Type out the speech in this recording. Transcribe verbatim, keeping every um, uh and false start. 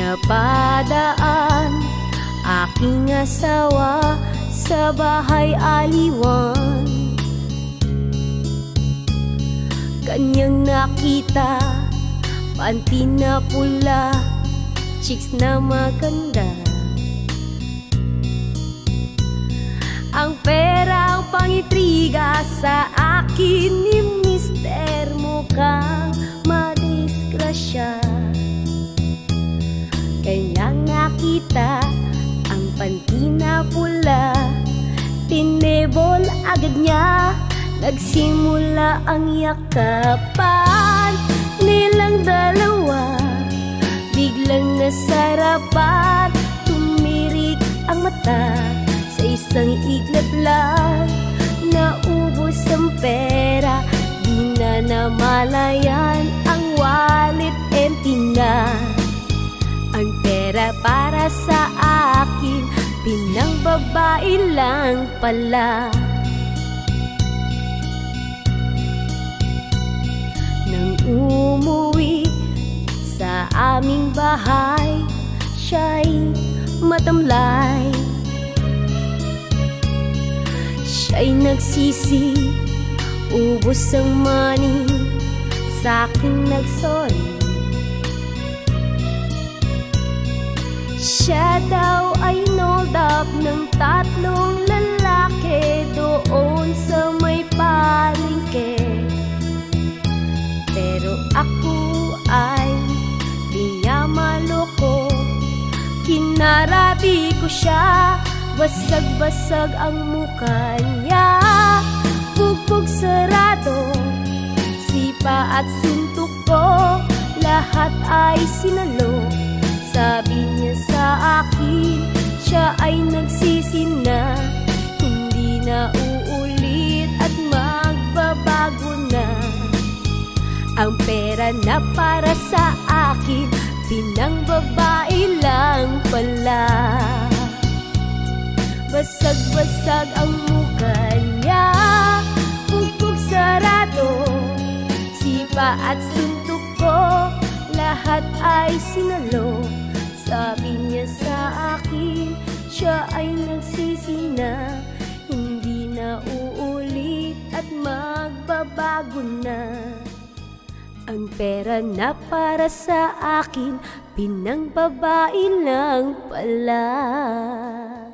Napadaan aking asawa sa bahay aliwan. Kanyang nakita, panty na pula, chicks na maganda. Ang pera ang pangitriga sa akin ni Mister mukhang madisgrasya. Kanyang nakita ang panty na pula, tinebol agad niya, nagsimula ang yakapan nilang dalawa. Biglang nasarapan, tumirik ang mata, sa isang iglap lang naubos ang pera. Di na namalayan, ang wallet empty na. Ang pera para sa akin, pinang babae lang pala. Nang umuwi sa aming bahay, siya'y matamlay. Siya'y nagsisi, ubos ang money, sa'kin nagsorry. Siya daw ay nold up ng tatlong lalaki doon sa may palengke. Pero ako ay di niya maloko, kinarabi ko siya, basag-basag ang mukha niya. Bugbog sarado, sipa at suntok ko, lahat ay sinalo. Sabi niya sa akin, siya ay nagsisi na, hindi na uulit at magbabago na. Ang pera na para sa akin, pinang babae lang pala. Basag-basag ang mukha niya, bugbog sarado, sipa at suntok ko, lahat ay sinalo. Sabi niya sa akin, siya ay nagsisi na, hindi na uulit at magbabago na. Ang pera na para sa akin, pinang babae lang pala.